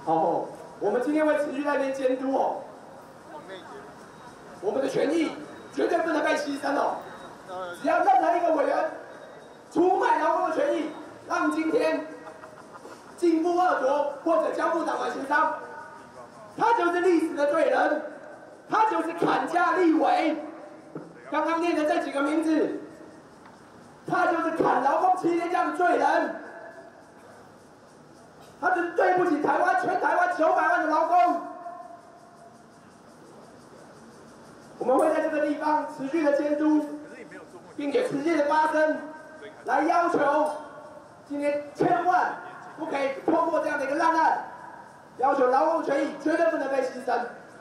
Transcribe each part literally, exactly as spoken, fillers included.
好，我们今天会持续在那边监督哦，我们的权益绝对不能被牺牲哦。只要任何一个委员出卖劳工的权益，让今天进步恶浊或者交付党团协商，他就是历史的罪人，他就是砍价立委。刚刚念的这几个名字，他就是砍劳工七天假的罪人，他就是对不起台湾全台湾九百万的劳工。我们会在这个地方持续的监督，并且持续的发声，来要求今天千万不可以通过这样的一个烂案，要求劳工权益绝对不能被牺牲。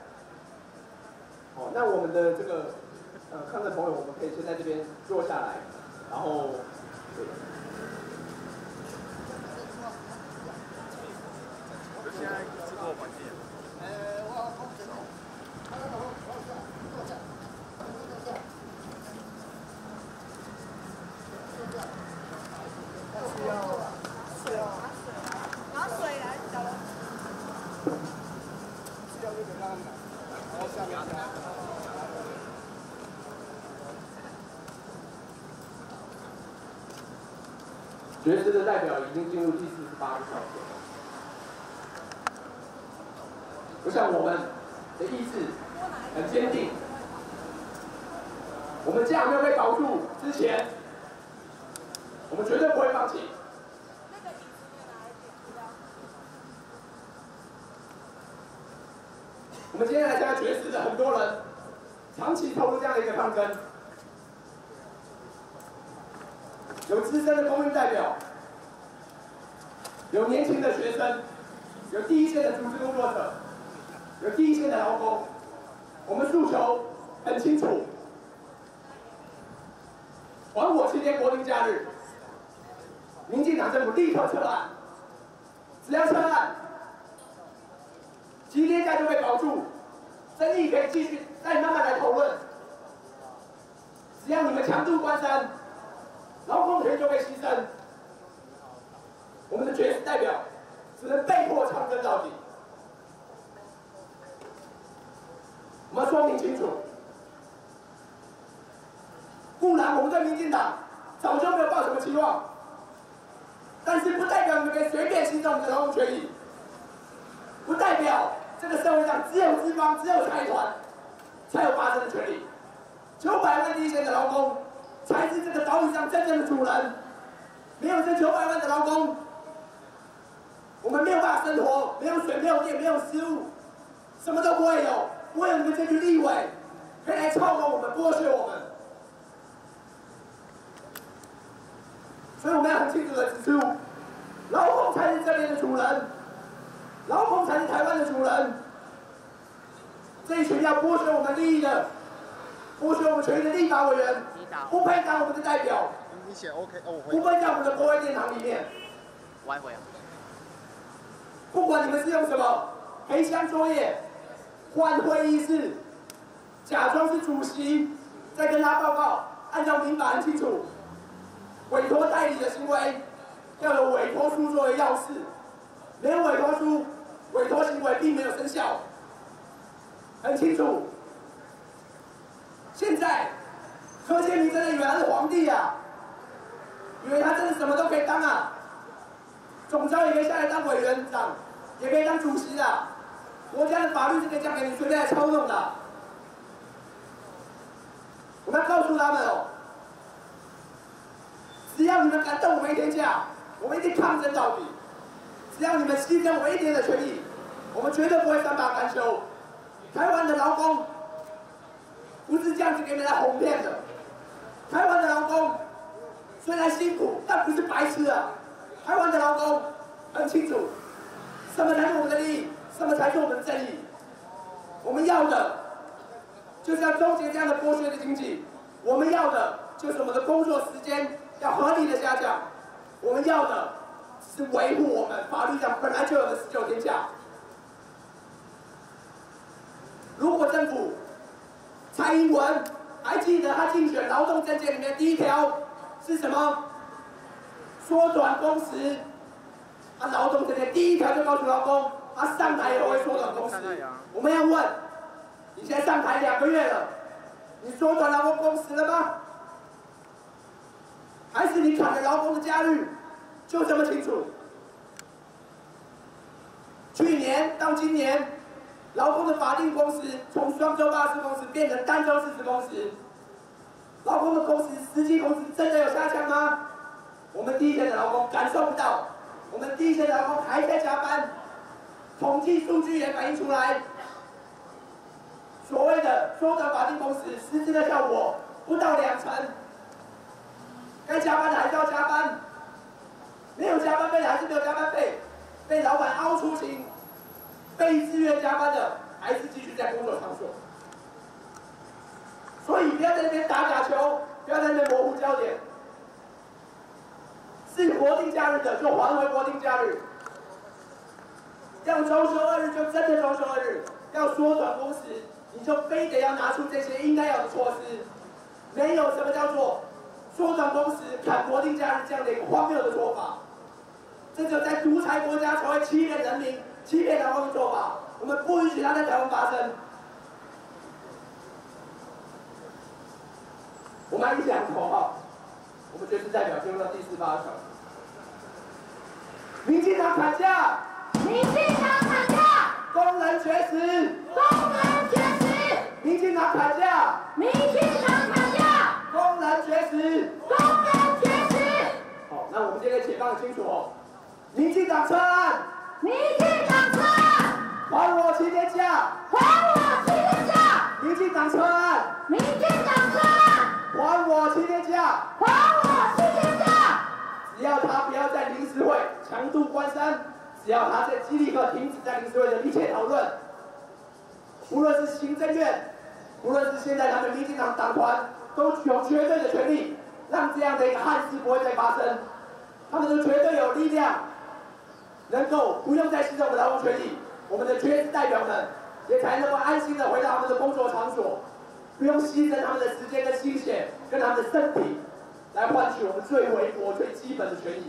好，那我们的这个呃看的朋友，我们可以先在这边坐下来，然后。 现在制作环境。呃，我我知道。他那个我我坐坐下，坐下。坐下。是要是要拿水来，小龙。 是要那个让的，然后下面加。 学士的代表已经进入第四十八个小时。我想我们的意志很坚定，我们价没有被保住之前，我们绝对不会放弃。我们今天来参加决士的很多人，长期投入这样的一个抗争，有资深的公民代表，有年轻的学生，有第一线的组织工作者。有第一线的劳工，我们诉求很清楚：还我七天国定假日。民进党政府立刻撤案，只要撤案，七天假就被保住，争议可以继续再慢慢来讨论。只要你们强渡关山，劳工权就被牺牲。我们的决士代表只能被迫抗争到底。我们要说明清楚，不然我们对民进党早就没有抱什么期望，但是不代表你们可以随便牺牲我们的劳动权益，不代表这个社会上只有资方、只有财团才有发声的权利。九百万第一线的劳工才是这个岛屿上真正的主人，没有这九百万的劳工，我们没有办法生活，没有水、没有电、没有食物，什么都不会有。不会有你们这群立委可以来操控我们、剥削我们，所以我们要很清楚的指出，劳工才是这边的主人，劳工才是台湾的主人。这一群要剥削我们利益的、剥削我们权益的立法委员，不配当我们的代表， 你写 OK 哦， 不配在我们的国会殿堂里面。 我还会啊。 不管你们是用什么黑箱作业。换会议室，假装是主席，再跟他报告，按照民法很清楚，委托代理的行为要有委托书作为要事，没有委托书，委托行为并没有生效，很清楚。现在柯建铭真的以为他是皇帝啊，以为他真的什么都可以当啊，总召也可以下来当委员长，也可以当主席的。国家的法律是可以交给你随便来操弄的。我们要告诉他们哦，只要你们敢动我们一天假，我们一定抗争到底。只要你们牺牲我们一天的权益，我们绝对不会善罢甘休。台湾的劳工不是这样子给你们来哄骗的。台湾的劳工虽然辛苦，但不是白痴啊。台湾的劳工很清楚，什么才是我们的利益。什么才是我们的正义？我们要的就是要终结这样的剥削的经济，我们要的就是我们的工作时间要合理的下降，我们要的是维护我们法律上本来就有的十九天假。如果政府蔡英文还记得他竞选劳动政见里面第一条是什么？缩短工时， 啊，劳动这边第一条就告诉劳工，他上台以后会缩短工时。我们要问，你现在上台两个月了，你缩短劳工工时了吗？还是你砍了劳工的假日？就这么清楚。去年到今年，劳工的法定工时从双周八十工时变成单周四十工时。劳工的工时实际工时真的有下降吗？我们第一线的劳工感受不到，我们第一线的劳工还在加班。统计数据也反映出来，所谓的缩短法定工时，实质的效果不到两成。该加班的还是要加班，没有加班费的还是没有加班费，被老板凹出勤，被自愿加班的还是继续在工作场所。所以不要在那边打假球，不要在那边模糊焦点。是国定假日的就还回国定假日，要周休二日就真的周休二日，要缩短工时，你就非得要拿出这些应该有的措施。没有什么叫做缩短工时、砍国定假日这样的一个荒谬的做法，这就在独裁国家才会欺骗人民、欺骗劳工的做法。我们不允许它在台湾发生。我们一起喊口号，我们决志代表进入到第四八小时。民进党砍价， 民进党砍价， 工人绝食， 工人绝食， 民进党砍价， 民进党砍价， 工人绝食， 工人绝食。 好，那我们今天解放清楚哦，民进党撤案， 民进党撤案， 还我七天假， 还我七天假， 民进党撤案， 民进党撤案， 还我七天假， 还我七天假。 只要他不要在临时会强度关山，只要他在基立刻停止在临时会的一切讨论，无论是行政院，无论是现在他们民进党党团，都有绝对的权利让这样的一个憾事不会再发生。他们都绝对有力量，能够不用再牺牲我们的劳动权益，我们的决志代表们也才能够安心的回到他们的工作场所，不用牺牲他们的时间跟心血跟他们的身体，来换取我们最微薄、最基本的权益。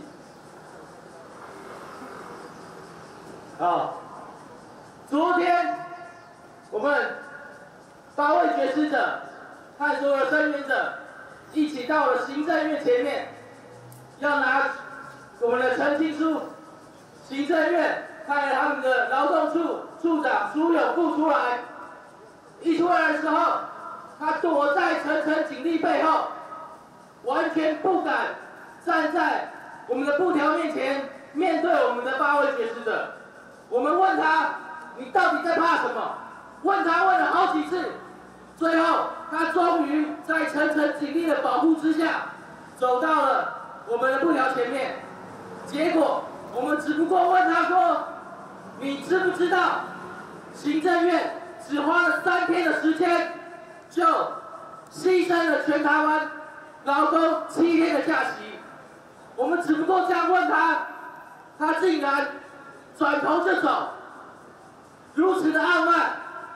啊，昨天我们八位决志者和所有的声援者一起到了行政院前面，要拿我们的陈情书。行政院派了他们的劳动处处长苏永富出来，一出来的时候，他躲在层层警力背后，完全不敢站在我们的布条面前，面对我们的八位决志者。我们问他，你到底在怕什么？问他问了好几次，最后他终于在层层警力的保护之下，走到了我们的布条前面。结果我们只不过问他说，你知不知道，行政院只花了三天的时间，就牺牲了全台湾劳工七天的假期。我们只不过这样问他，他竟然转头就走，如此的傲慢。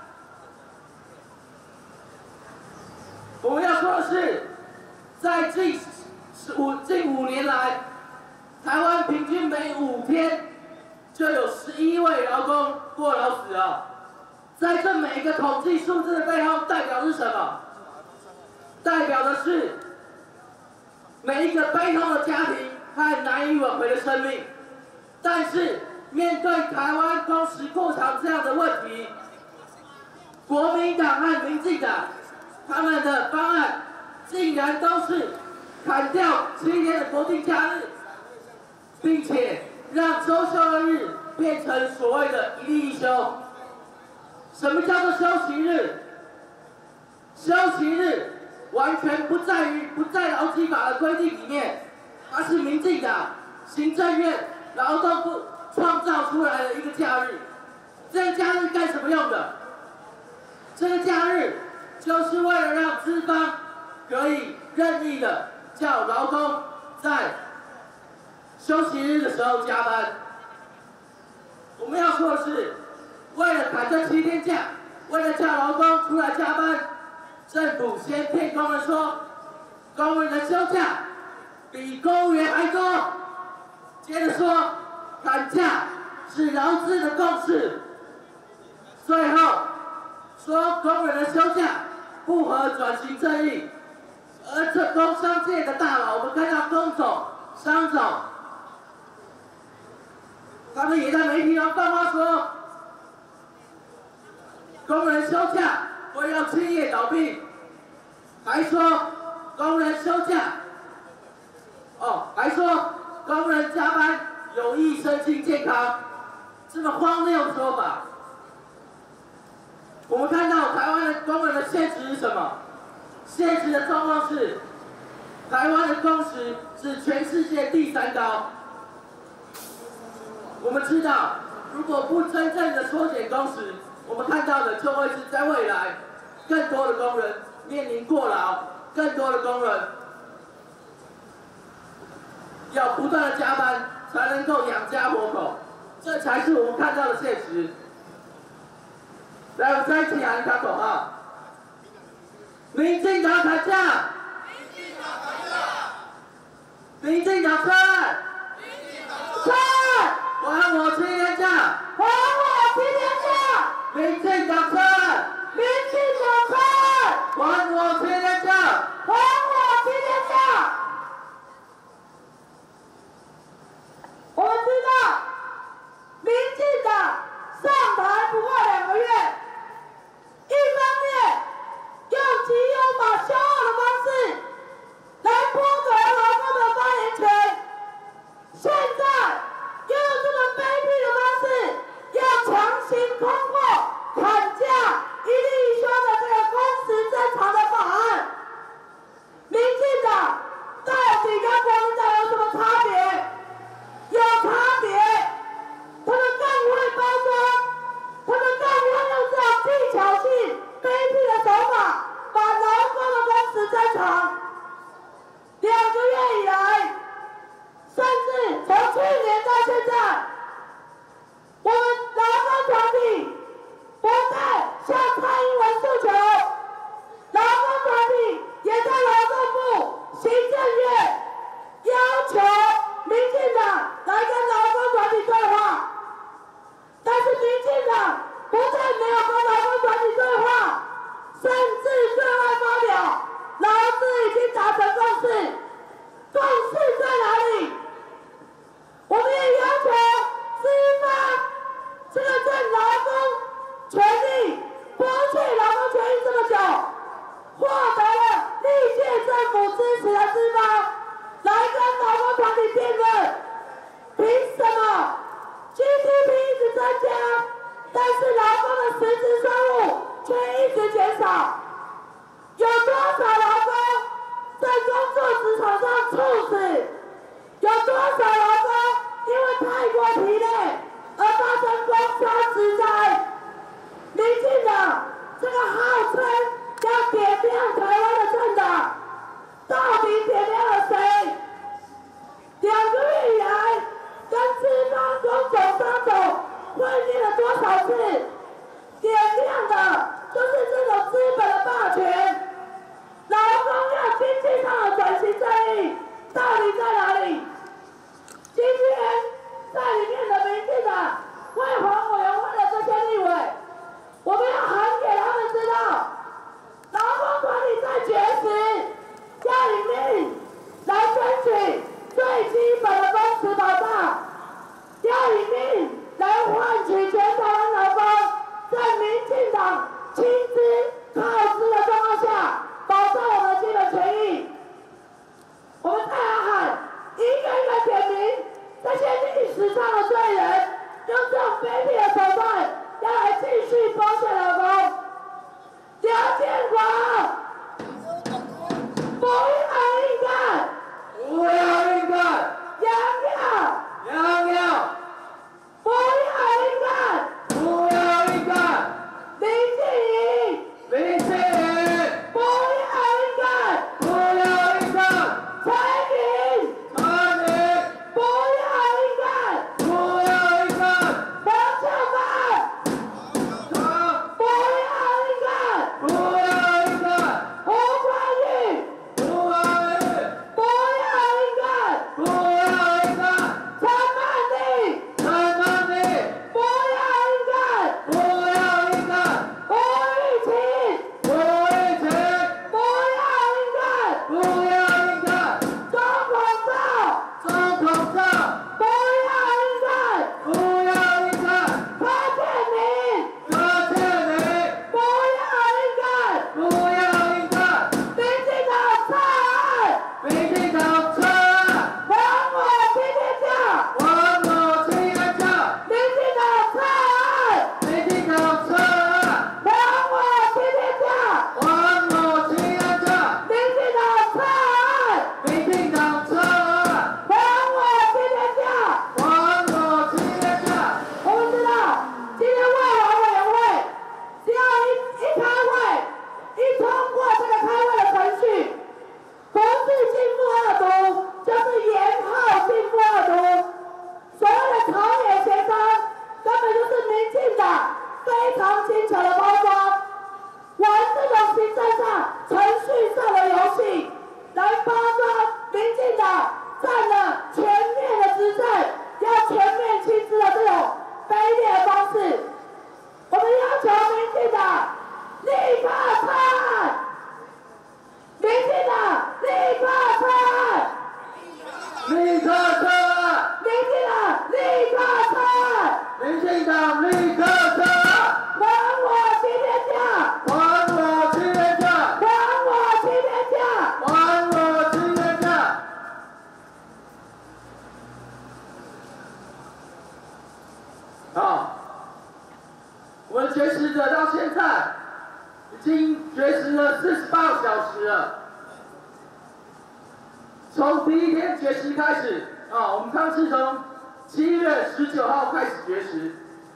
我们要说的是，在近五近五年来，台湾平均每五天就有十一位劳工过劳死了。在这每一个统计数字的背后，代表是什么？代表的是每一个悲痛的家庭和难以挽回的生命。但是面对台湾工时过长这样的问题，国民党和民进党他们的方案竟然都是砍掉七天的国定假日，并且让周休二日变成所谓的一例一休。什么叫做休息日？休息日完全不在于不在劳基法的规定里面，它是民进党行政院劳动部创造出来的一个假日。这个假日干什么用的？这个假日就是为了让资方可以任意的叫劳工在休息日的时候加班。我们要说的是，为了砍这七天假，为了叫劳工出来加班，政府先骗工人说，工人的休假比公务员还多，接着说砍价是劳资的共识。最后说工人的休假不合转型正义，而这工商界的大佬，我们看到工总、商总，他们也在媒体上放话说，工人休假会让企业倒闭，还说工人休假，哦，还说工人加班有益身心健康，这么荒谬的说法。我们看到台湾的工人的现实是什么？现实的状况是，台湾的工时是全世界第三高。我们知道，如果不真正的缩减工时，我们看到的就会是在未来，更多的工人面临过劳，更多的工人要不断的加班才能够养家活口，这才是我们看到的现实。来，我们再一起喊一下口号：民进党砍价！民进党撤！撤！还我七天假！ 还我七天假！ 民进党撤！ 民进党撤！ 还我七天假！ 还我七天假！我们知道，民进党上台不过两个月，一方面用极优法修法的方式来剥夺劳工的发言权，现在又用这么卑鄙的方式，要强行通过砍价一例一休的这个工时增长的法案。民进党到底跟国民党有什么差别？有差别，他们更会包装，他们更会用这种技巧性、卑鄙的手法，把劳工的工时增长。两个月以来，甚至从去年到现在，我们劳工团体不但向蔡英文诉求，劳工团体也在劳动部、行政院要求民进党来跟劳工团体对话，但是民进党不但没有跟劳工团体对话，甚至对外发表劳资已经达成共识，共识在哪里？我们也要求资方这个在劳工权利剥削劳工权益这么久，获得了历届政府支持的资方来跟劳工团体辩论，凭什么 G D P 一直增加，但是劳工的实质收入却一直减少？有多少劳工在工作职场上猝死？有多少劳工因为太过疲累而发生工伤职灾？民进党这个号称要点亮台湾的政党，到底点亮了谁？两个月以来，跟资方、工总、商总会面了多少次？点亮的都是这种资本的霸权。劳工要经济上的转型正义，到底在哪里？今天在里面的民进党卫环委员会的这些立委，我们要喊给他们知道，劳工团体在绝食，要以命来争取最基本的工时保障，要以命来换取全台湾劳工在民进党亲资靠资的状况下，保障我们的基本权益。我们再来喊，一个一个点名这些历史上的罪人，用这种卑鄙的手段，要来继续剥削劳工。刘建国，不要硬干！ 不要硬干！ 杨耀， 杨耀， 不要硬干！ 不要硬干！ 林静怡， 林静怡， 不要硬干！ 不要硬干！ 陈明， 陈明， 不要硬干！ 不要硬干！ 黄秀芳， 他不让立刻撤！ 还我七天假！ 还我七天假！ 还我七天假！ 还我七天假！好，我们绝食者到现在已经绝食了四十八个小时了。从第一天绝食开始，啊，我们刚是从七月十九号开始绝食，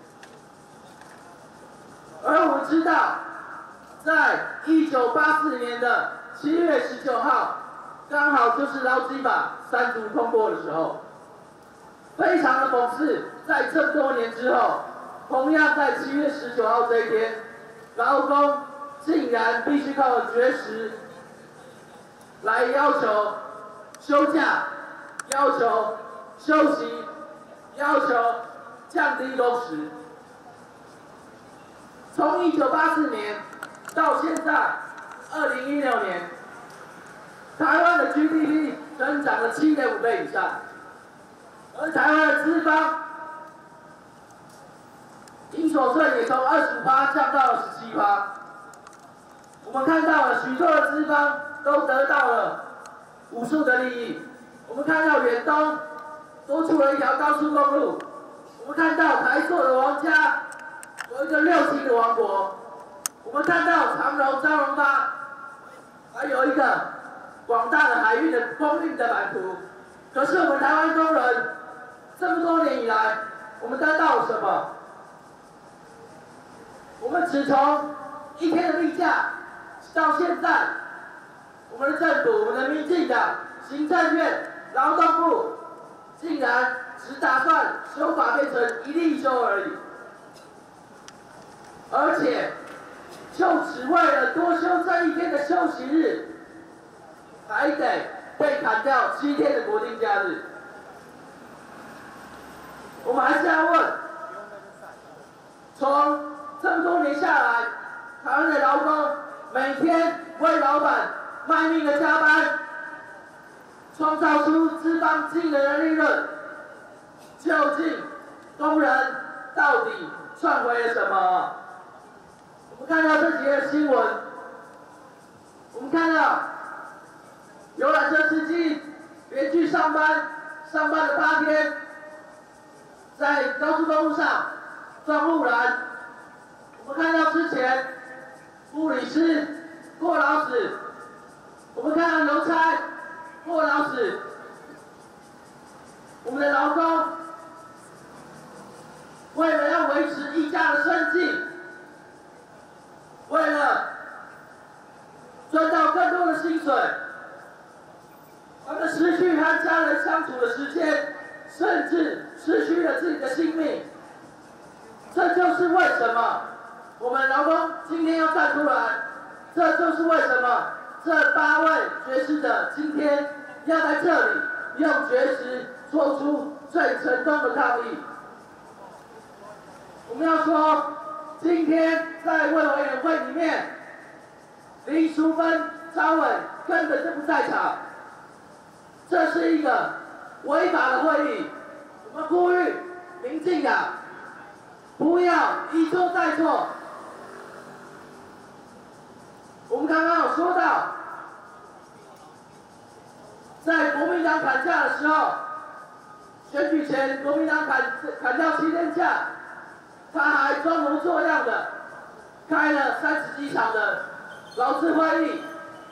而我们知道，在一九八四年的七月十九号，刚好就是劳基法三读通过的时候。非常的讽刺，在这么多年之后，同样在七月十九号这一天，劳工竟然必须靠绝食来要求休假、要求休息、要求降低工时。从一九八四年到现在二零一六年，台湾的 G D P 增长了七点五倍以上。而台湾的资方营所税也从二十五%降到了十七%。我们看到了许多的资方都得到了无数的利益。我们看到远东多出了一条高速公路。我们看到台塑的王家有一个六星的王国。我们看到长荣、张荣发还有一个广大的海运的空运的版图。可是我们台湾工人这么多年以来，我们得到了什么？我们只从一天的例假到现在，我们的政府、我们的民进党、行政院、劳动部，竟然只打算修法变成一例休而已，而且就只为了多休这一天的休息日，还得被砍掉七天的国定假日。我们还是要问，从这么多年下来，台湾的劳工每天为老板卖命的加班，创造出资方惊人的利润，究竟工人到底赚回了什么？我们看到这几页新闻，我们看到游览车司机连续上班，上班了八天。在高速公路上撞护栏，我们看到之前护理师过劳死，我们看到邮差过劳死，我们的劳工为了要维持一家的生计，为了赚到更多的薪水，他们失去和家人相处的时间。甚至失去了自己的性命，这就是为什么我们劳工今天要站出来，这就是为什么这八位绝食者今天要在这里用绝食做出最沉重的抗议。我们要说，今天在卫委员会里面，林淑芬、张伟根本就不在场，这是一个违法的会议，我们呼吁民进党不要一错再错。我们刚刚有说到，在国民党砍价的时候，选举前国民党砍砍掉七天假，他还装模作样的开了三十几场的劳资会议。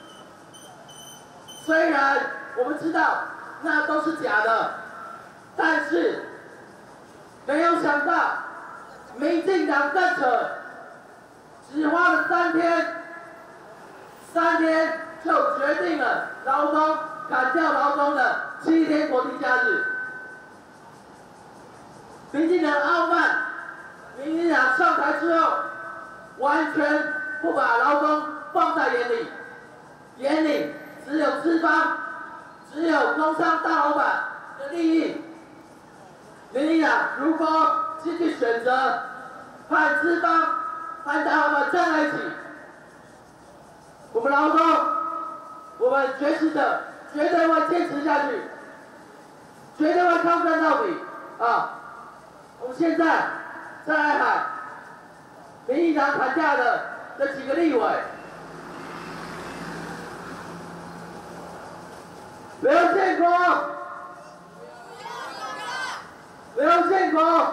虽然我们知道那都是假的，但是没有想到，民进党更扯，只花了三天，三天就决定了劳工砍掉劳工的七天国定假日。民进党傲慢，民进党上台之后，完全不把劳工放在眼里，眼里只有资方。只有工商大老板的利益。民进党如果继续选择和资方、和大老板站在一起，我们劳工，我们绝食者绝对会坚持下去，绝对会抗战到底啊！我们现在再来喊民进党砍价的这几个立委。 刘建国，刘建国，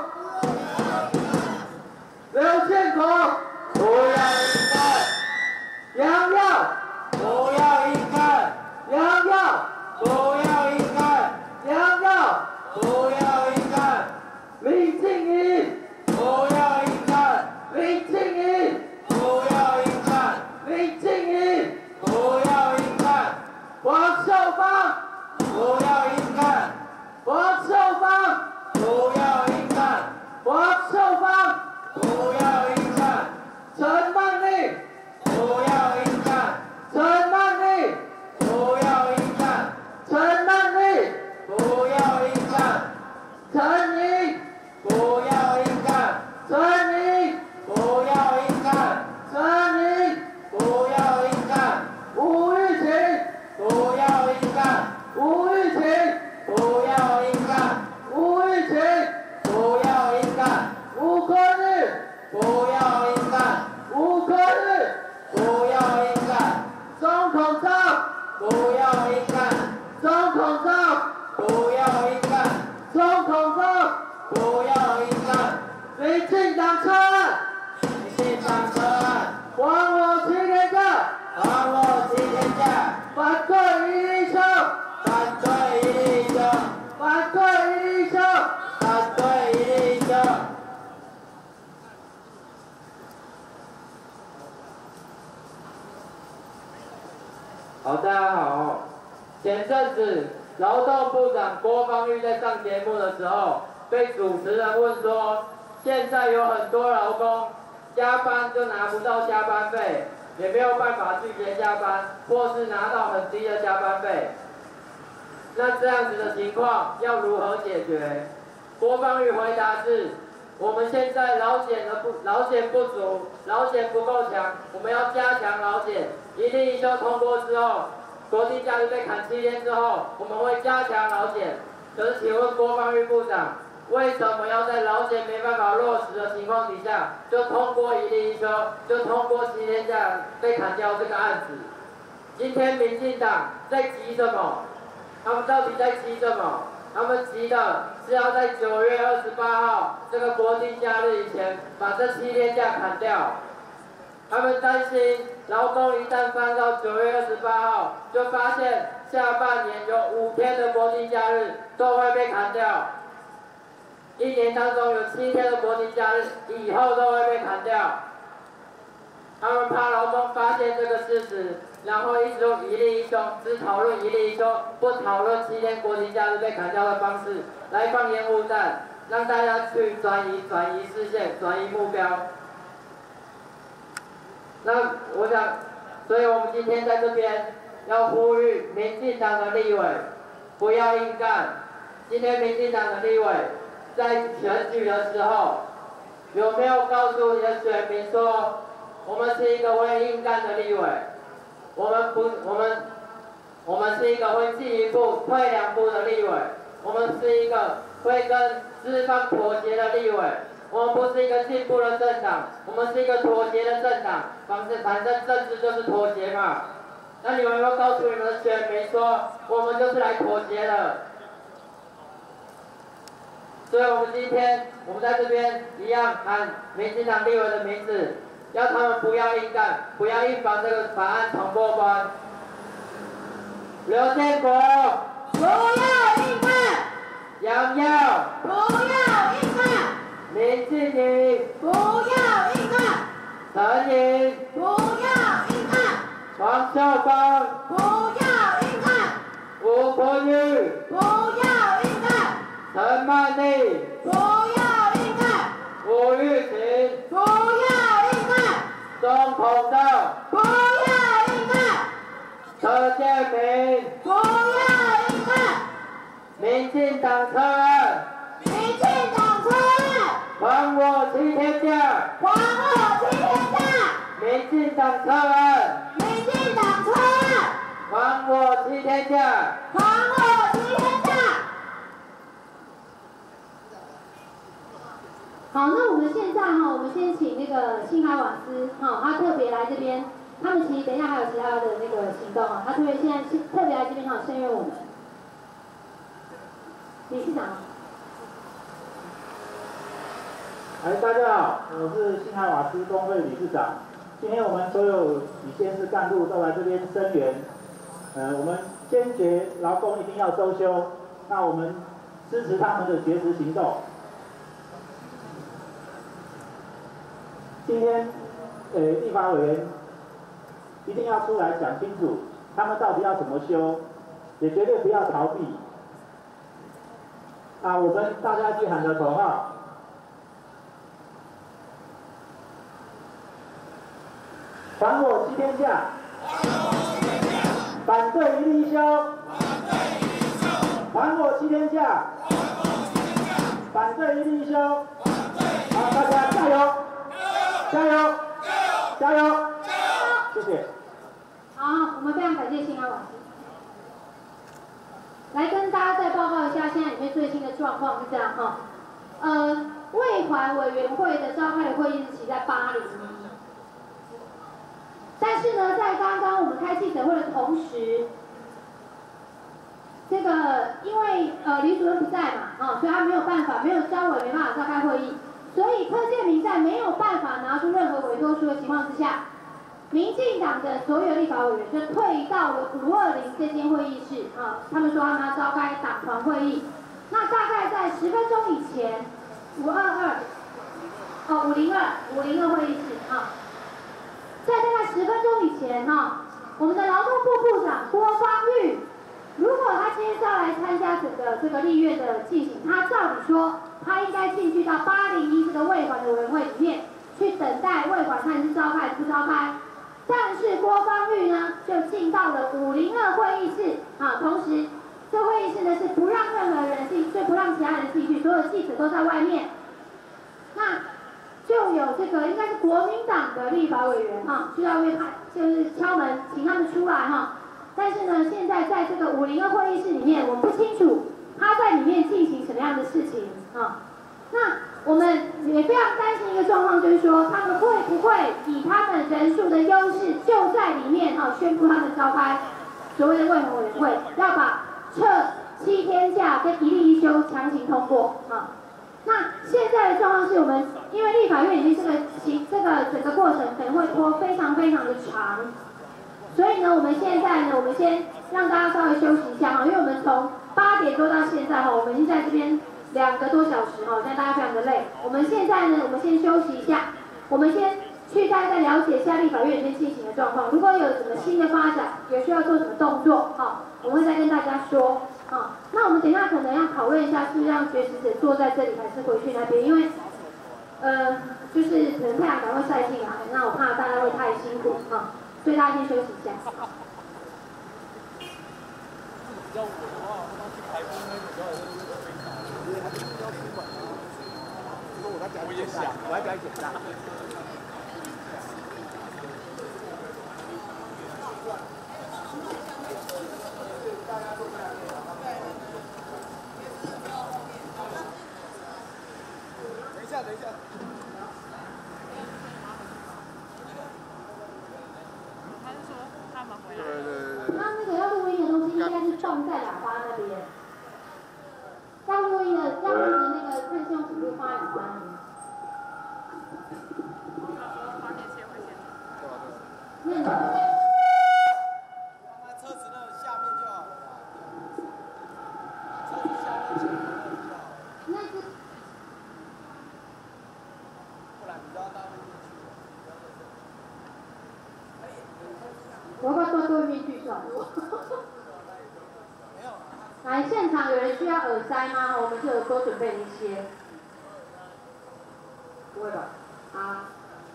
刘建国，不要硬干！杨耀，不要硬干！杨耀，不要硬干！杨耀，不要硬干！林静怡，不要硬干！林静怡，不要硬干！林静怡，不要硬干！黄秀芳。 不要硬干！黄秀芳，不要硬干！黄秀芳，不要硬干！陈曼丽，不要硬干！陈曼丽，不要硬干！陈曼丽，不要硬干！陈莹，不要硬干！陈莹，不要硬干！陈莹，不要硬干！吴玉琴，不要硬干！ 吴玉琴，不要硬干！吴玉琴，不要硬干！吴坤日，不要硬干！吴坤日，不要硬干！总统照，不要硬干！总统照，不要硬干！总统照，不要硬干！民进党撤案！民进党撤案！还我七天假！还我七天假！反对一例休！ 反对一例休！反对一例休！反对一例休！好，大家好。前阵子劳动部长郭芳玉在上节目的时候，被主持人问说，现在有很多劳工加班就拿不到加班费，也没有办法拒绝加班，或是拿到很低的加班费。 那这样子的情况要如何解决？郭芳玉回答是：我们现在劳检的不劳检不足，劳检不够强，我们要加强劳检。一例一休通过之后，国定假日被砍七天之后，我们会加强劳检。可是，请问郭芳玉部长，为什么要在劳检没办法落实的情况底下，就通过一例一休，就通过七天假被砍掉这个案子？今天民进党在急什么？ 他们到底在急什么？他们急的是要在九月二十八号这个国定假日以前把这七天假砍掉。他们担心劳工一旦翻到九月二十八号，就发现下半年有五天的国定假日都会被砍掉。一年当中有七天的国定假日以后都会被砍掉。他们怕劳工发现这个事实。 然后一直用一例一休，只讨论一例一休，不讨论七天国定假日被砍掉的方式，来放烟雾弹，让大家去转移转移视线，转移目标。那我想，所以我们今天在这边要呼吁民进党的立委不要硬干。今天民进党的立委在选举的时候，有没有告诉你的选民说，我们是一个会硬干的立委？ 我们不，我们，我们是一个会进一步退两步的立委，我们是一个会跟资方妥协的立委，我们不是一个进步的政党，我们是一个妥协的政党。反正反正政治就是妥协嘛。那你们有没有告诉你们的选民说，我们就是来妥协的？所以我们今天我们在这边一样喊民进党立委的名字。 要他们不要硬干，不要硬把这个法案闯过关。刘建国， 不要硬干； 杨耀， 不要硬干； 林静怡， 不要硬干； 陈莹， 不要硬干； 黄秀芳， 不要硬干； 吴坤玉， 不要硬干； 陈曼丽， 不要硬干； 吴玉琴， 不要硬干。 总统照， 不要硬干； 陈建平， 不要硬干； 民进党撤案， 民进党撤案， 还我七天假， 还我七天假； 民进党撤案， 民进党撤案， 还我七天假， 还我七天假。 好，那我们现在哈，我们先请那个辛海瓦斯哈，他特别来这边，他们其实等一下还有其他的那个行动啊，他特别现在特别来这边哈，声援我们。理事长。 哎，大家好，我是辛海瓦斯工会理事长。今天我们所有理监事干部都来这边声援，呃，我们坚决劳工一定要周休，那我们支持他们的绝食行动。今天，呃，立法委员一定要出来讲清楚，他们到底要怎么修，也绝对不要逃避。啊，我们大家去喊的口号。还我七天假！反对一例一休！还我七天假！反对一例一休！好，大家加油！加油！加油！谢谢。 好，我们非常感谢辛海瓦斯。来跟大家再报告一下现在里面最新的状况是这样哈，呃，卫环委员会的召开的会议日期在八零一。但是呢，在刚刚我们开记者会的同时，这个因为呃李主任不在嘛，啊，所以他没有办法，没有召委，没办法召开会议，所以柯建铭在没有办法拿出任何委托书的情况之下，民进党的所有立法委员就退到了五二零这间会议室啊，他们说他们要召开党团会议，那大概在十分钟以前，五二二，哦五零二五零二会议室啊。在大概十分钟以前哈，我们的劳动部部长郭芳玉，如果他今天是要来参加整个这个立院的进行，他照理说他应该进去到八零一这个卫环的委员会里面去等待卫环看是召开还是不召开。但是郭芳玉呢，就进到了五零二会议室啊，同时这会议室呢是不让任何人进，就不让其他人进去，所有记者都在外面。那就有这个应该是国民党的立法委员哈，就要为他就是敲门，请他们出来哈。但是呢，现在在这个五零二会议室里面，我们不清楚他在里面进行什么样的事情啊。那我们也非常担心一个状况，就是说他们会不会以他们人数的优势，就在里面啊宣布他们召开所谓的卫环委员会，要把撤七天假跟一例一休强行通过啊。那现在的状况是我们，因为立法院里面这个其这个整个过程可能会拖非常非常的长，所以呢，我们现在呢，我们先让大家稍微休息一下哈，因为我们从八点多到现在哈，我们已经在这边两个多小时哈，现在大家非常的累。我们现在呢，我们先休息一下，我们先去大家再了解一下立法院里面进行的状况，如果有什么新的发展，有需要做什么动作哈，我们会再跟大家说。啊，那我们等一下可能要讨论一下，是让学习者坐在这里，还是回去那边？因为，呃，就是可能太阳可能会晒进来，那我怕大家会太辛苦啊，所以大家先休息一下。 要我的话，我当去台风那个时候，还是要出门啊。说我在家里剪大，我在家里剪大。等一下， 他是说他们回来。 对对对。 那那个要录音的东西应该是放在喇叭那边，要录音的要录音的那个看用指录放在喇叭那边。 把电切回线。 那你。 放在车子那下面就好了啦。车子下面前面那就好了。 那是。 不然你就要到那边去。 我要不要到对面去算了？ 没有。 来，现场有人需要耳塞吗？我们就有多准备一些。不会吧？啊。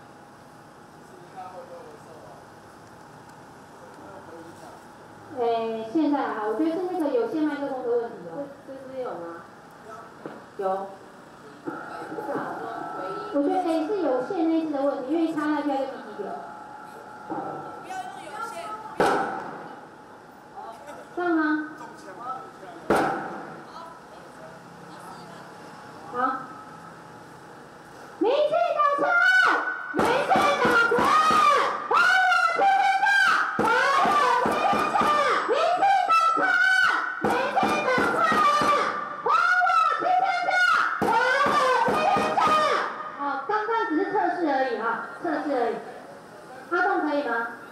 诶，现在啊，我觉得是那个有线麦克风的问题哦。这这是有吗？有。我觉得诶是有线那次的问题，因为插下去它就滴滴的。 不要用有线。 这样吗？好。 民进党成！还我七天假！还我七天假！民进党成！民进党成！还我七天假！还我七天假！好，刚刚只是测试而已哈，测试而已。阿栋可以吗？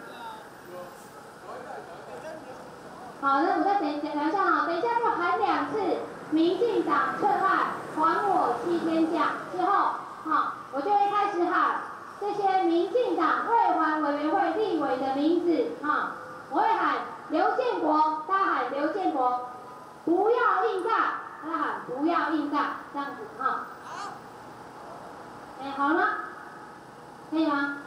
好，那我再等等一下哈，等一下就喊两次民进党撤案，还我七天假之后，好，我就会开始喊这些民进党卫环委员会立委的名字哈，我会喊刘建国，大家喊刘建国，不要硬干，大家喊不要硬干，这样子哈。好。哎，好了吗？可以吗？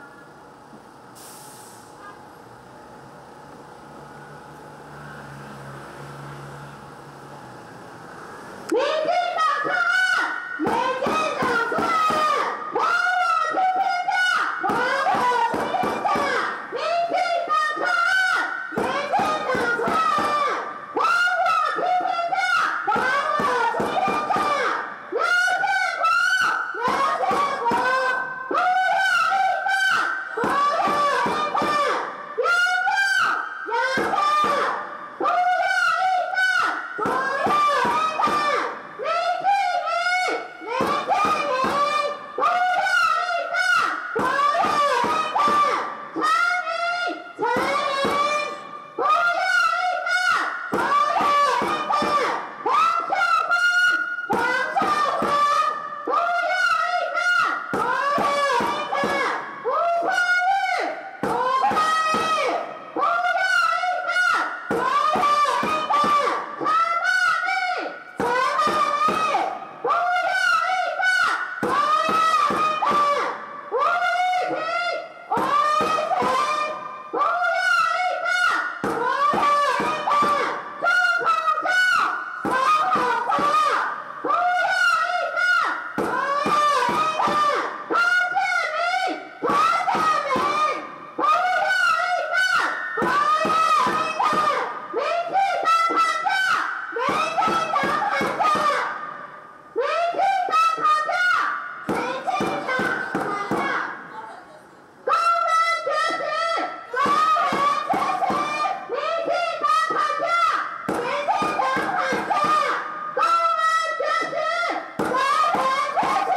民进党成！民进党成！还我七天假！还我七天假！民进党成！民进党成！还我七天假！还我七天假！刘建国！刘建国！不要硬干！不要硬干！杨照！杨照！不要硬干！不要硬干！林志明，林志明，不要硬干，不要硬干！陈明，陈明，不要硬干，不要硬干！黄少峰，黄少峰，不要硬干，不要硬干！吴宽裕，吴宽裕，不要硬干，不要硬干！陈曼丽，陈曼丽，不要硬干，不要硬干！吴玉萍，吴玉萍，不要硬干，不要硬干！周孔昭，周孔昭，不要硬干，不要硬干！潘建明，潘建明，不要硬干，不要硬干！民进党躺下，民进党躺下，民进党躺下，民进党躺下！工人觉醒，工人觉醒！民进党躺下，民进党躺下！工人觉醒，工人觉醒！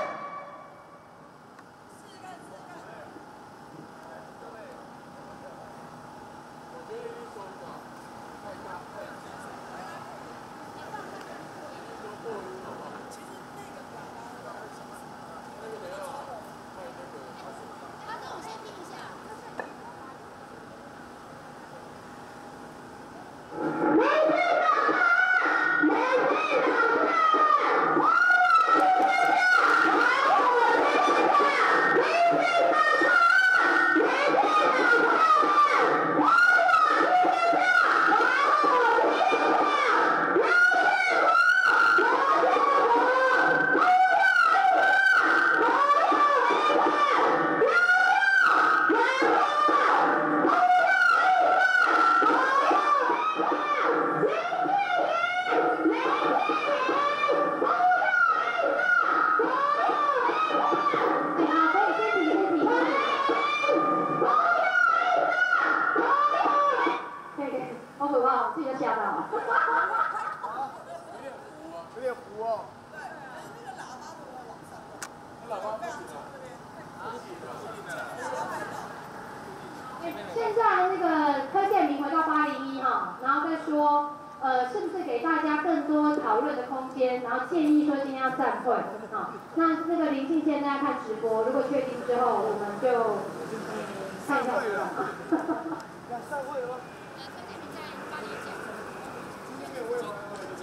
民进党成！民进党成！还我七天假！还我七天假！民进党成！民进党成！还我七天假！还我七天假！刘建国，刘建国，不要硬干，不要硬干！杨照，杨照，不要硬干，不要硬干！林志明，林志明，不要硬干，不要硬干！哎呀，可以先停，先停。不要硬干，不要硬。可以可以，好可怕，我自己都吓到了。 有点糊哦。那喇叭不行啊。 现在那个柯建明回到八零一哈，然后再说，呃，是不是给大家更多讨论的空间？然后建议说今天要散会啊。那那个林静现在看直播，如果确定之后，我们就、呃、看一下直播。 要散会了吗？今天没有会吗？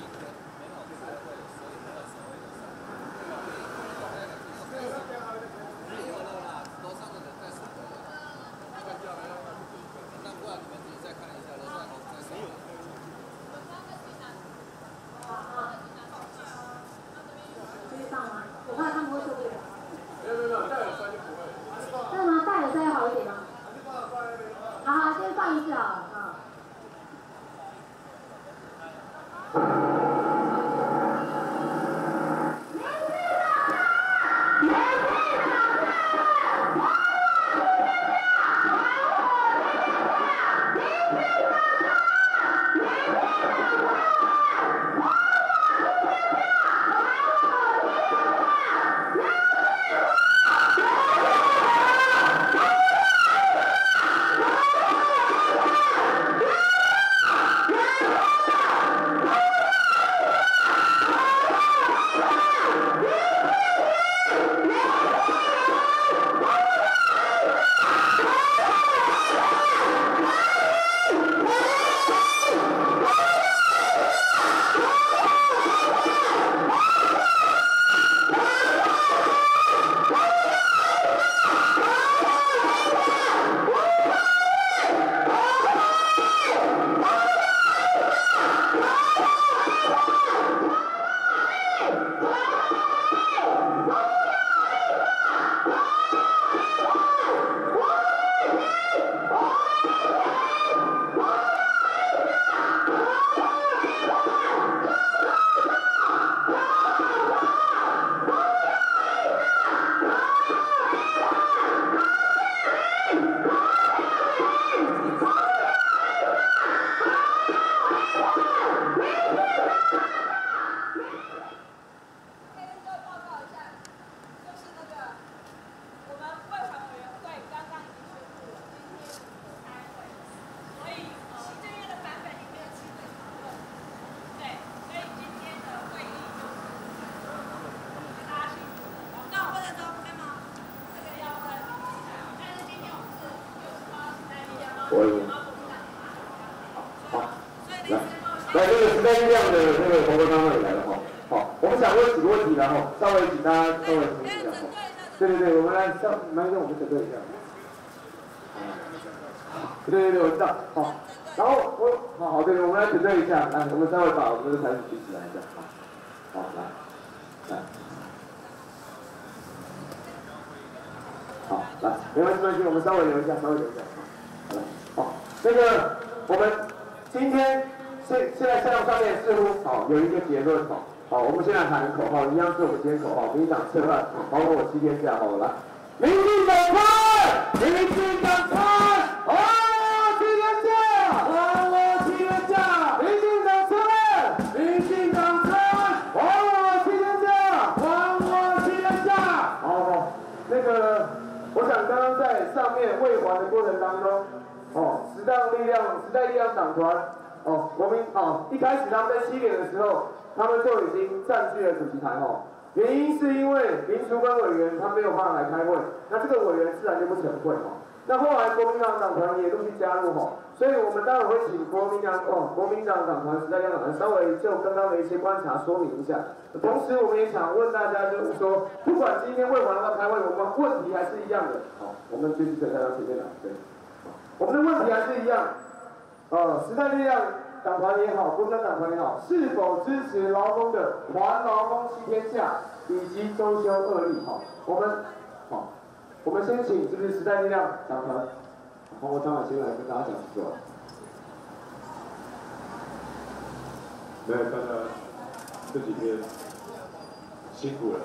继续上吗？我怕他们会受不了。 没有没有没有，戴耳塞就不会。 真的吗？戴耳塞要好一点吗？好好，先放一次好了啊。 我赢。好，来，来这个时代力量的那个红哥刚刚也来了哈。好，我们想问几个问题，然后稍微请大家稍微听一下哈。对对对，我们来上，来跟我们整队一下。对对对，我知道。好，然后我好好对，我们来整队一下，来，我们稍微把我们的台子举起来一下。好，好，来，来。好，来，没关系，没关系，我们稍微留一下，稍微留一下。好，来，好，那个我们今天现现在项目上面似乎好有一个结论好，好，我们现在喊口号，一样是我们今天口号，民进党策乱，包括我七天假，好来，民进党参，民进党参，好，七天假，还我七天假，民进党策乱，民进党参，还我七天假，还我七天假，好好，那个。我想刚刚在上面未还的过程当中，哦，时代力量、时代力量党团，哦，国民，哦，一开始他们在七点的时候，他们就已经占据了主席台哈、哦。原因是因为林淑芬委员他没有办法来开会，那这个委员自然就不成会哈、哦。那后来国民党党团也陆续加入哈、哦，所以我们待会会请国民党哦，国民党党团、时代力量党团稍微就刚刚的一些观察说明一下。同时，我们也想问大家，就是说，不管今天未还要开会，我们问题还是一样的。好，我们继续等大家前面来，对，我们的问题还是一样。呃，时代力量党团也好，国民党党团也好，是否支持劳工的还劳工七天假以及周休二日？好，我们好，我们先请是不是时代力量党团黄国昌老师来跟大家讲几句话。 没有，大家这几天辛苦了。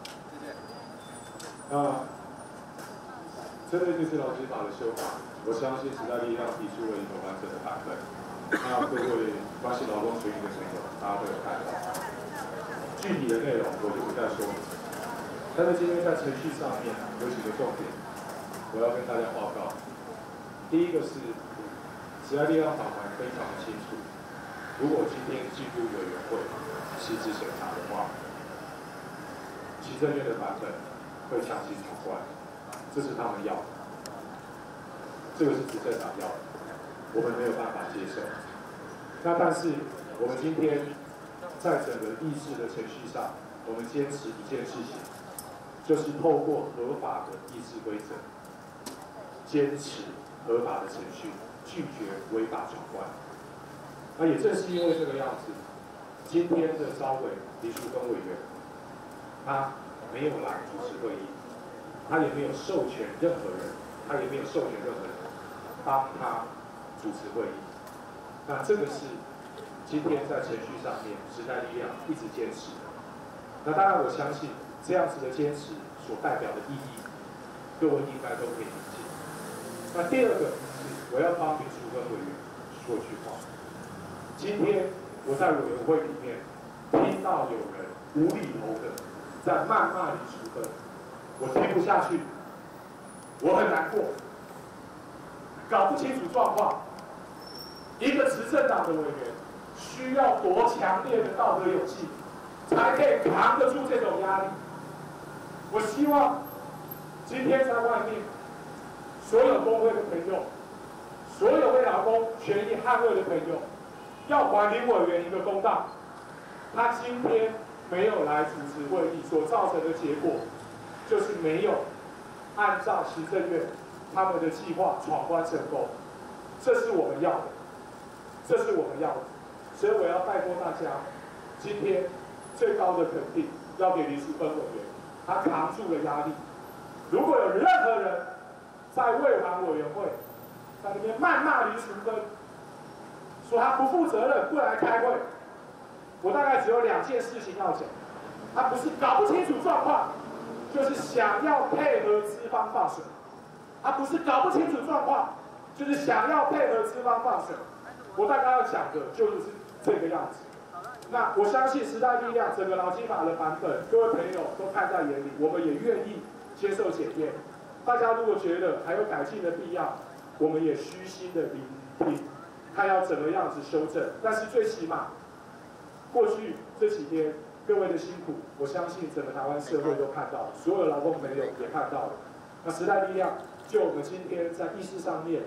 那针对这次劳基法的修法，我相信时代力量提出了一个完整的版本。那各位关心劳工权益的朋友，大家都有看到。具体的内容我就不再说了。但是今天在程序上面有几个重点，我要跟大家报告。第一个是时代力量党团非常的清楚。如果今天进入委员会实质审查的话，行政院的版本会强行闯关，这是他们要的，这个是执政党要的，我们没有办法接受。那但是我们今天在整个议事的程序上，我们坚持一件事情，就是透过合法的议事规则，坚持合法的程序，拒绝违法闯关。那也正是因为这个样子，今天的召委林淑芬委员，他没有来主持会议，他也没有授权任何人，他也没有授权任何人帮他主持会议。那这个是今天在程序上面时代力量一直坚持的。那当然，我相信这样子的坚持所代表的意义，各位应该都可以理解。那第二个是我要帮林淑芬委员说句话。今天我在委员会里面听到有人无厘头的在谩骂林淑芬，我听不下去，我很难过，搞不清楚状况。一个执政党的委员需要多强烈的道德勇气，才可以扛得住这种压力。我希望今天在外面所有工会的朋友，所有为劳工权益捍卫的朋友，要还林委员一个公道。他今天没有来主持会议所造成的结果，就是没有按照行政院他们的计划闯关成功，这是我们要的，这是我们要的。所以我要拜托大家，今天最高的肯定要给林淑芬委员，他扛住了压力。如果有任何人在卫环委员会在那边谩骂林淑芬，说他不负责任，不来开会，我大概只有两件事情要讲。他不是搞不清楚状况，就是想要配合资方放水；他不是搞不清楚状况，就是想要配合资方放水。我大概要讲的就是这个样子。那我相信时代力量整个劳基法的版本，各位朋友都看在眼里，我们也愿意接受检验。大家如果觉得还有改进的必要，我们也虚心的聆听，看要怎么样子修正。但是最起码，过去这几天各位的辛苦，我相信整个台湾社会都看到了，所有劳工朋友也看到了。那时代力量就我们今天在议事上面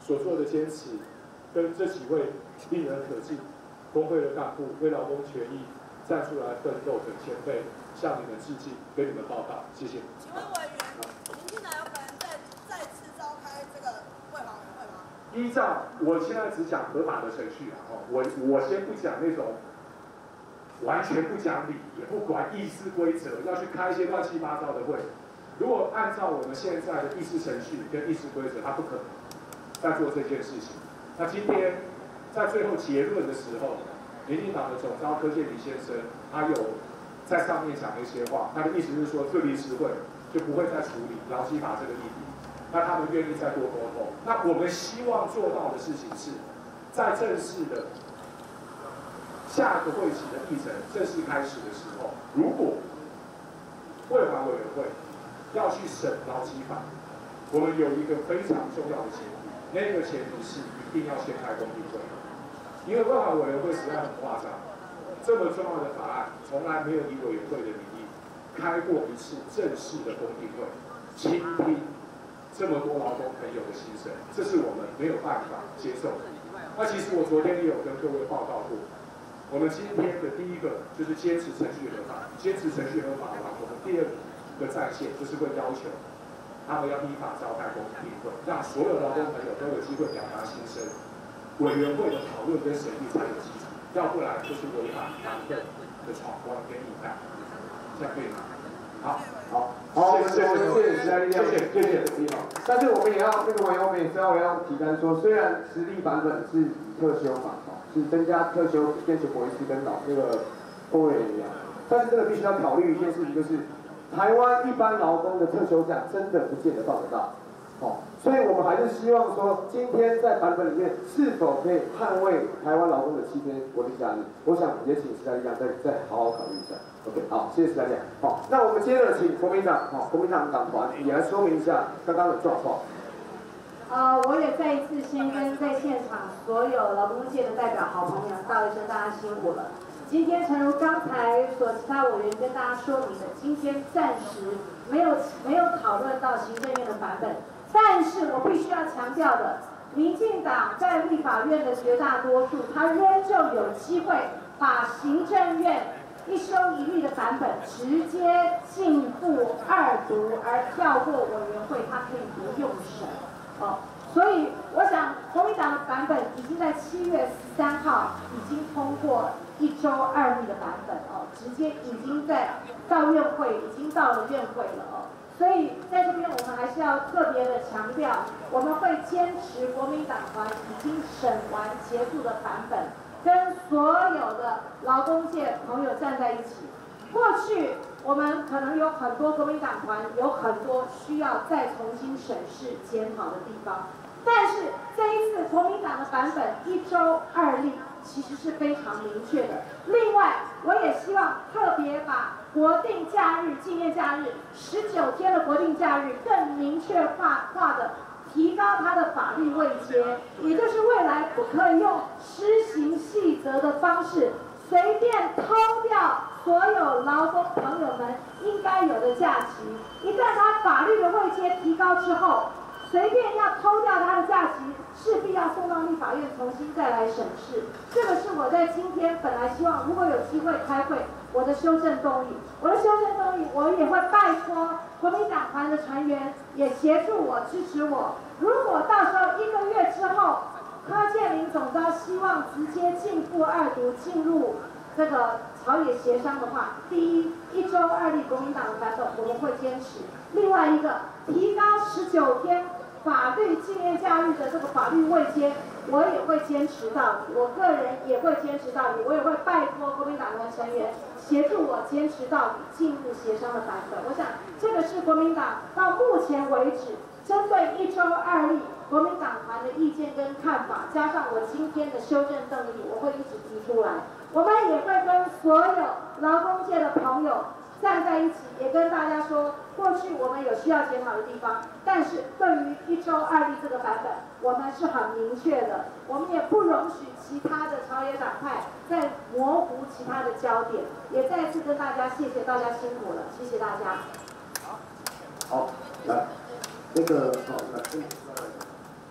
所做的坚持，跟这几位令人可敬工会的干部为劳工权益站出来奋斗的前辈，向你们致敬，跟你们报告，谢谢。 请问委员，民进党有可能再再次召开这个卫法委员会吗？ 依照我现在只讲合法的程序啊，哦，我我先不讲那种完全不讲理，也不管议事规则，要去开一些乱七八糟的会。如果按照我们现在的议事程序跟议事规则，他不可能再做这件事情。那今天在最后结论的时候，民进党的总召柯建铭先生，他有在上面讲了一些话，他的意思是说，这临时会就不会再处理劳基法这个议题，那他们愿意再多沟通。那我们希望做到的事情是，在正式的下个会期的议程正式开始的时候，如果卫环委员会要去审劳基法，我们有一个非常重要的前提，那个前提是一定要先开公听会，因为卫环委员会实在很夸张，这么重要的法案从来没有以委员会的名义开过一次正式的公听会，倾听这么多劳工朋友的心声，这是我们没有办法接受的。那其实我昨天也有跟各位报告过，我们今天的第一个就是坚持程序合法，坚持程序合法的话，我们第二个战线就是会要求他们要依法召开公听会，让所有劳工朋友都有机会表达心声，委员会的讨论跟审议才有基础，要不然就是违反党份的闯关跟硬干，这样可以吗？好， 好，好，我们谢谢谢谢时代力量，谢谢谢谢。但是我们也要那个委员，我们也是要要提单说，虽然实力版本是以特休嘛，是增加特休变成博一次跟老那个工人一样，但是这个必须要考虑一件事情，就是台湾一般劳工的特休假真的不见得报得到，哦，所以我们还是希望说，今天在版本里面是否可以捍卫台湾劳工的七天国定假日？我想也请时代力量再再好好考虑一下。OK， 好，谢谢时代力量。好，那我们接着请国民党，好，国民党党团也来说明一下刚刚的状况。 呃，我也再一次先跟在现场所有劳工界的代表好朋友道一声大家辛苦了。今天诚如刚才所其他委员跟大家说明的，今天暂时没有没有讨论到行政院的版本，但是我必须要强调的，民进党在立法院的绝大多数，他仍旧有机会把行政院一修一律的版本直接进步二读，而跳过委员会，他可以不用审。哦，所以我想国民党的版本已经在七月十三号已经通过一周二律的版本哦，直接已经在到院会，已经到了院会了哦。所以在这边我们还是要特别的强调，我们会坚持国民党团已经审完结束的版本，跟所有的劳工界朋友站在一起。过去我们可能有很多国民党团有很多需要再重新审视检讨的地方，但是这一次国民党的版本一周二例其实是非常明确的。另外，我也希望特别把国定假日、纪念假日十九天的国定假日更明确化化的提高它的法律位阶，也就是未来不可以用施行细则的方式随便偷掉所有劳工朋友们应该有的假期。一旦他法律的位阶提高之后，随便要偷掉他的假期，势必要送到立法院重新再来审视。这个是我在今天本来希望，如果有机会开会，我的修正动议，我的修正动议，我也会拜托国民党团的成员也协助我、支持我。如果到时候一个月之后，柯建铭总召希望直接进步二读，进入这个朝野协商的话，第一，一周二例国民党的版本我们会坚持；另外一个，提高十九天法律纪念假日的这个法律位阶，我也会坚持到底。我个人也会坚持到底，我也会拜托国民党的成员协助我坚持到底，进入协商的版本。我想这个是国民党到目前为止针对一周二例国民党团的意见跟看法，加上我今天的修正动议，我会一直提出来。我们也会跟所有劳工界的朋友站在一起，也跟大家说，过去我们有需要检讨的地方，但是对于一周二例这个版本，我们是很明确的，我们也不容许其他的朝野党派再模糊其他的焦点。也再次跟大家谢谢大家辛苦了，谢谢大家。 好，来，那个好，来，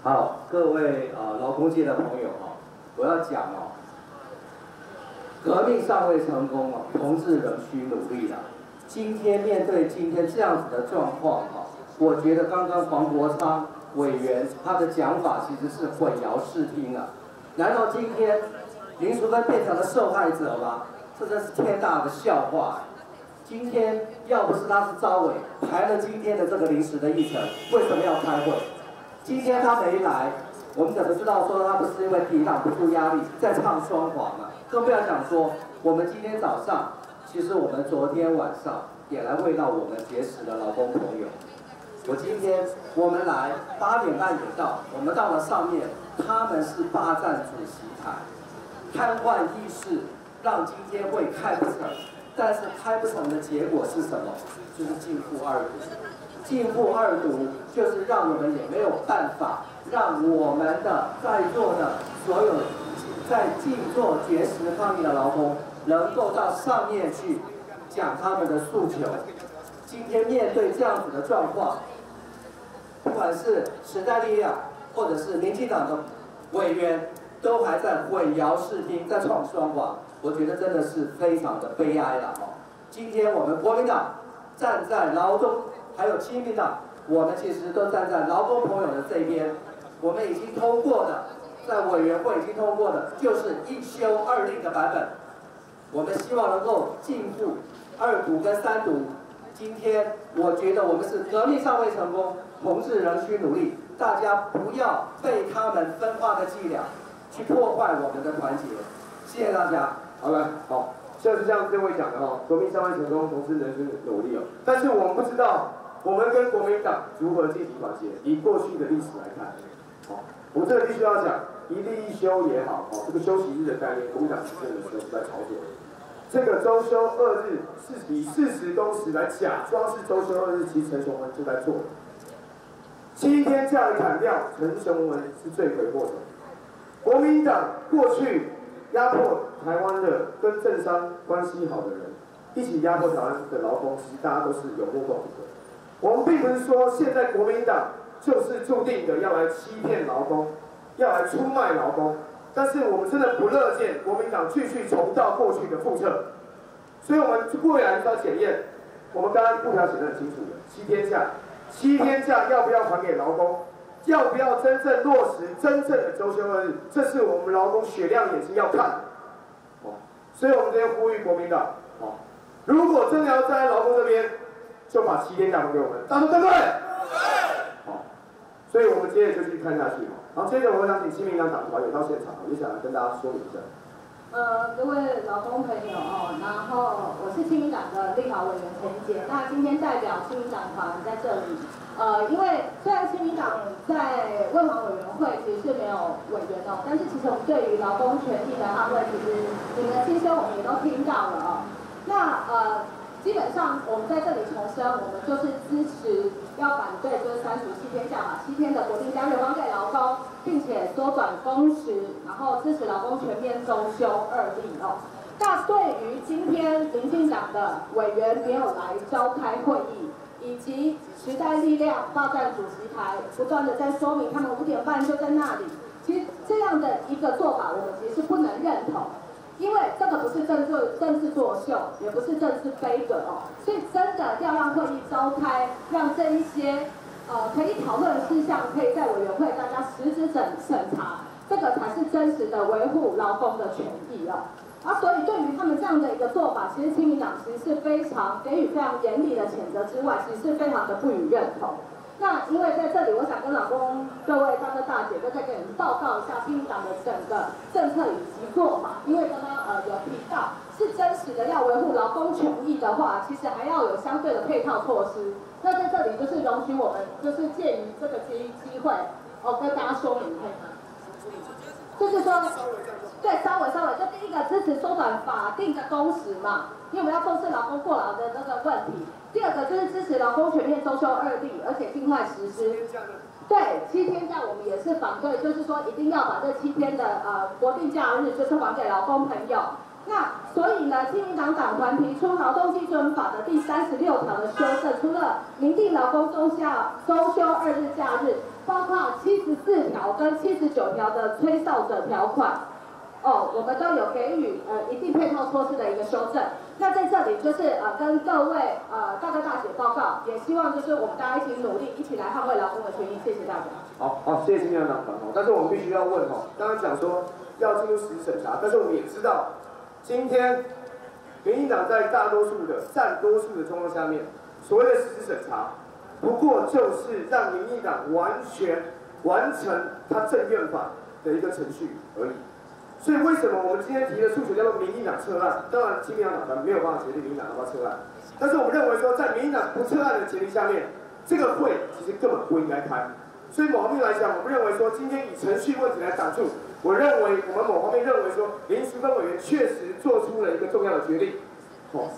好，各位呃劳工界的朋友哦，我要讲哦，革命尚未成功哦，同志仍需努力啦。今天面对今天这样子的状况哦，我觉得刚刚黄国昌委员他的讲法其实是混淆视听啊。难道今天林淑芬变成了受害者吗？这真是天大的笑话。今天要不是他是招委排了今天的这个临时的议程，为什么要开会？今天他没来，我们怎么知道说他不是因为抵挡不住压力在唱双簧啊？更不要讲说我们今天早上，其实我们昨天晚上也来慰劳我们节食的劳工朋友。我今天我们来八点半也到，我们到了上面，他们是霸占主席台，瘫痪议事，让今天会开不成。但是开不成的结果是什么？就是进赴二读。进赴二读就是让我们也没有办法，让我们的在座的所有在静坐绝食抗议的劳工，能够到上面去讲他们的诉求。今天面对这样子的状况，不管是时代力量或者是民进党的委员，都还在混淆视听，在唱双簧。我觉得真的是非常的悲哀了哦。今天我们国民党站在劳动，还有亲民党，我们其实都站在劳工朋友的这边。我们已经通过的，在委员会已经通过的，就是一修二令的版本。我们希望能够进步二读跟三读。今天我觉得我们是革命尚未成功，同志仍需努力。大家不要被他们分化的伎俩去破坏我们的团结。谢谢大家。 好了，好，就是像这位讲的哈，革命尚未成功，同志仍需努力哦。但是我们不知道，我们跟国民党如何进行团结。以过去的历史来看，好，我们这个必须要讲一例一休也好，哦，这个休息日的概念，国民党是真的是在操作。这个周休二日是以四十工时来假装是周休二日，其实陈雄文就在做。七天假的砍掉，陈雄文是罪魁祸首。国民党过去压迫台湾的跟政商关系好的人，一起压迫台湾的劳工，其实大家都是有目共睹的。我们并不是说现在国民党就是注定的要来欺骗劳工，要来出卖劳工，但是我们真的不乐见国民党继续重蹈过去的覆辙。所以我们未来要检验，我们刚刚布条写得很清楚的，七天假，七天假要不要还给劳工？要不要真正落实真正的周休二日？这是我们劳工雪亮眼睛要看的。哦，所以我们这边呼吁国民党，哦，如果真的要站在劳工这边，就把七天假还给我们，大家说对不对？对。好，所以我们接着就去看下去。好，接着我们想请亲民党党团也到现场，也想来跟大家说明一下。 呃，各位劳工朋友哦，然后我是亲民党的立法委员陈杰，那今天代表亲民党团在这里。呃，因为虽然亲民党在卫环委员会其实是没有委员哦，但是其实我们对于劳工权益的捍卫，其实你们的心声我们也都听到了哦。那呃，基本上我们在这里重申，我们就是支持要反对就是删除七天假，把七天的国定假日还给劳工，并且缩短工时，然后支持劳工全面周休二令哦。那对于今天民进党的委员没有来召开会议，以及时代力量霸占主席台，不断的在说明他们五点半就在那里。其实这样的一个做法，我们其实是不能认同，因为这个不是政治政治作秀，也不是政治悲歌哦。所以真的要让会议召开，让这一些呃可以讨论的事项，可以在委员会大家实质审审查，这个才是真实的维护劳工的权益哦。啊，所以对于他们这样的一个做法，其实亲民党其实是非常给予非常严厉的谴责之外，其实是非常的不予认同。那因为在这里，我想跟老公各位大哥大姐都再给你们报告一下亲民党的整个政策以及做法。因为刚刚呃有提到，是真实的要维护劳工权益的话，其实还要有相对的配套措施。那在这里就是容许我们就是借于这个机机会，哦跟大家说明一下。就是说，对，稍微稍微，就第一个支持缩短法定的工时嘛，因为我们要重视劳工过劳的那个问题。第二个就是支持劳工全面周休二令，而且尽快实施。对，七天假我们也是反对，就是说一定要把这七天的呃国定假日就是还给劳工朋友。 那所以呢，亲民党党团提出劳动基准法的第三十六条的修正，除了明定劳工周下周休二日假日，包括七十四条跟七十九条的吹哨者条款，哦，我们都有给予呃一定配套措施的一个修正。那在这里就是呃跟各位呃大哥大姐报告，也希望就是我们大家一起努力，一起来捍卫劳工的权益。谢谢大家。 好，好，谢谢亲民党党团哦。但是我们必须要问哦，刚刚讲说要进入实质审查，但是我们也知道，今天民进党在大多数的占多数的状况下面，所谓的实质审查，不过就是让民进党完全完成他政院法的一个程序而已。所以为什么我们今天提的诉求叫做民进党撤案？当然，亲民党党团没有办法决定民进党要不要撤案，但是我们认为说，在民进党不撤案的前提下面，这个会其实根本不应该开。所以某方面来讲，我们认为说，今天以程序问题来挡住，我认为我们某方面认为说，林淑芬委员确实做出了一个重要的决定。 哦。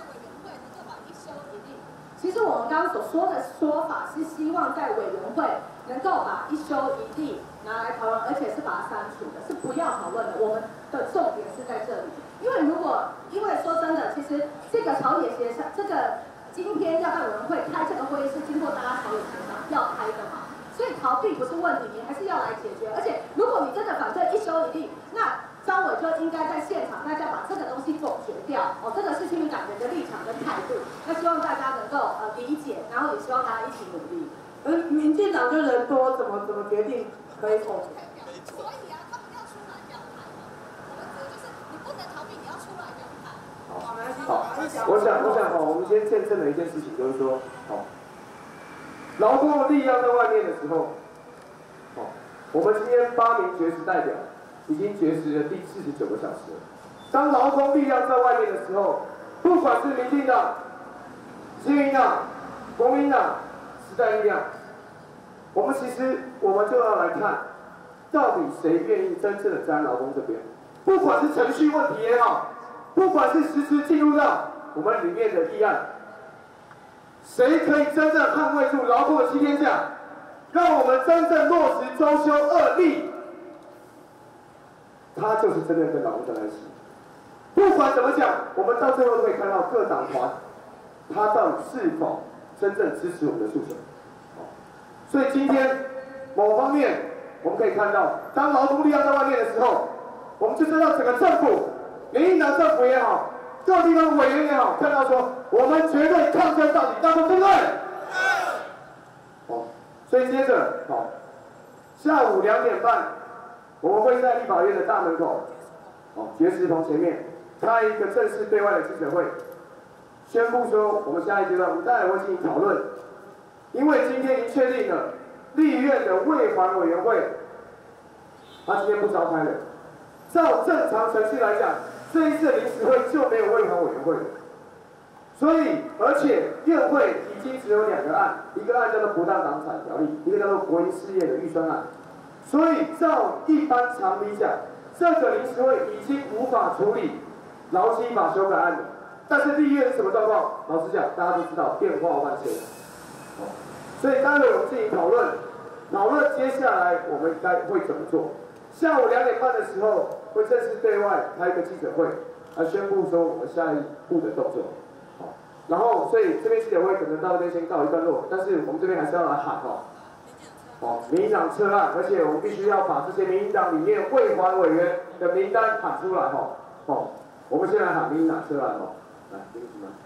其实我们刚刚所说的说法是希望在委员会能够把一修一例拿来讨论，而且是把它删除的，是不要讨论的。我们的重点是在这里，因为如果因为说真的，其实这个朝野协商，这个今天要办委员会开这个会议是经过大家朝野协商要开的嘛，所以逃避不是问题，你还是要来解决。而且如果你真的反对一修一例，那张委就应该在现场大家把这个东西否决掉。哦，这个是亲民党人的立场跟态度。那希望大家能够呃理解，然后也希望大家一起努力。 而民进党就人多，怎么怎么决定可以否决？ 所以啊，他们要出来表态嘛。我们指的就是你不能逃避，你要出来表态。 好，好，我想，我想哈，我们先见证了一件事情，就是说，好，劳工的力量在外面的时候，好，我们今天八名绝食代表已经绝食了第四十九个小时了。当劳工力量在外面的时候，不管是民进党、亲民党、国民党、时代力量，我们其实我们就要来看，到底谁愿意真正的站在劳工这边？不管是程序问题也好，不管是实质进入到我们里面的议案，谁可以真正捍卫住劳工的七天假，让我们真正落实周休二例，他就是真正跟劳工站在一起。不管怎么讲，我们到最后可以看到各党团，他到底是否真正支持我们的诉求。所以今天某方面我们可以看到，当劳工力量在外面的时候，我们就知道整个政府，民进党政府也好，各地方委员也好，看到说我们绝对抗争到底，大家对不对？哦，所以接着，好，下午两点半，我们会在立法院的大门口，哦，绝食棚前面开一个正式对外的记者会，宣布说我们下一阶段我们待会会进行讨论。因为今天已经确定了，立院的卫环委员会，他今天不召开了。照正常程序来讲，这一次临时会就没有卫环委员会了。所以，而且院会已经只有两个案，一个案叫做不当党产条例，一个叫做国营事业的预算案。所以，照一般常理讲，这个临时会已经无法处理劳基法修改案了。但是立院是什么状况？老实讲，大家都知道，变化万千。所以待会我们进行讨论，讨论接下来我们该会怎么做。下午两点半的时候会正式对外开一个记者会，来宣布说我们下一步的动作。好，然后所以这边记者会可能到这边先告一段落，但是我们这边还是要来喊哦，哦，民进党撤案，而且我们必须要把这些民进党里面卫环委员的名单喊出来哈。哦，我们先来喊民进党撤案哦，来，民进党。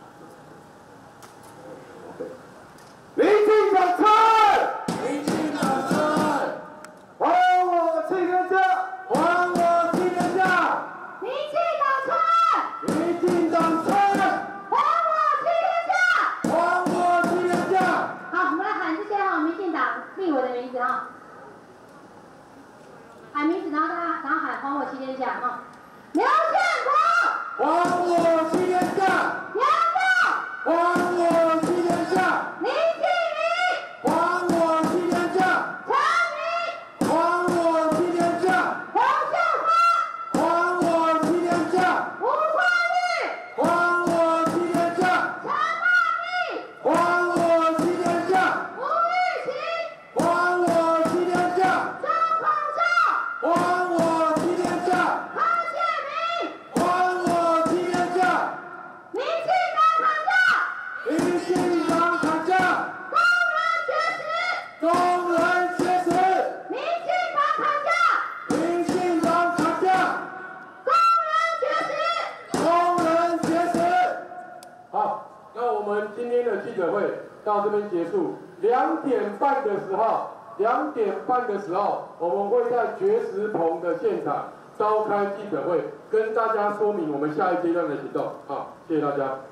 民进党撤！民进党撤！还我七天假！还我七天假！ 民进党撤！ 民进党撤！ 还我七天假！ 还我七天假！ 好，我们来喊这些哈民进党立委的名字哈，喊名字，然后大家，然后喊还我七天假哈。刘宪国！ 还我七天假！ 杨照！ 还我七天假！ 林继明！ 还我七天假！ 陈明！ 还我七天假！ 洪秀华！ 还我七天假！ 吴冠玉！ 还我七天假！ 陈茂密！ 还我七天假！ 吴玉琪！ 还我七天假！ 张鹏照！ 还我七天假！ 康建明！ 还我的记者会到这边结束。两点半的时候，两点半的时候，我们会在绝食棚的现场召开记者会，跟大家说明我们下一阶段的行动。好，谢谢大家。